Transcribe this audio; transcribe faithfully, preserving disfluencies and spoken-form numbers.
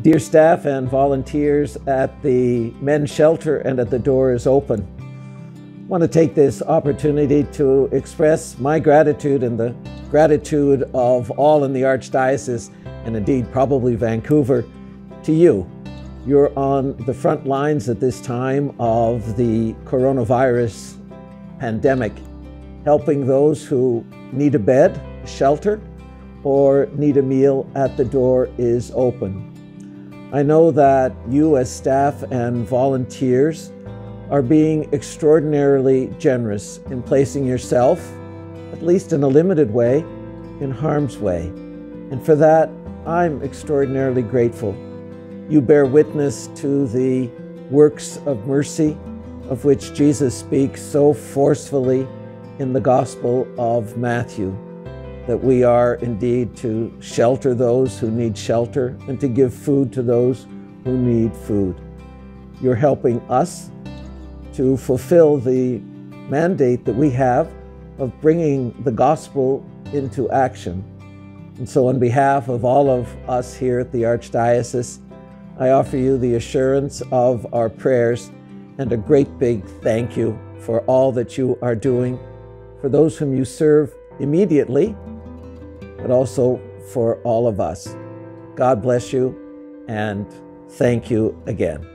Dear staff and volunteers at the men's shelter and at the door is open. I want to take this opportunity to express my gratitude and the gratitude of all in the Archdiocese, and indeed probably Vancouver, to you. You're on the front lines at this time of the coronavirus pandemic, helping those who need a bed, shelter, or need a meal at the door is open. I know that you as staff and volunteers are being extraordinarily generous in placing yourself, at least in a limited way, in harm's way. And for that, I'm extraordinarily grateful. You bear witness to the works of mercy of which Jesus speaks so forcefully in the Gospel of Matthew, that we are indeed to shelter those who need shelter and to give food to those who need food. You're helping us to fulfill the mandate that we have of bringing the gospel into action. And so on behalf of all of us here at the Archdiocese, I offer you the assurance of our prayers and a great big thank you for all that you are doing, for those whom you serve immediately, but also for all of us. God bless you, and thank you again.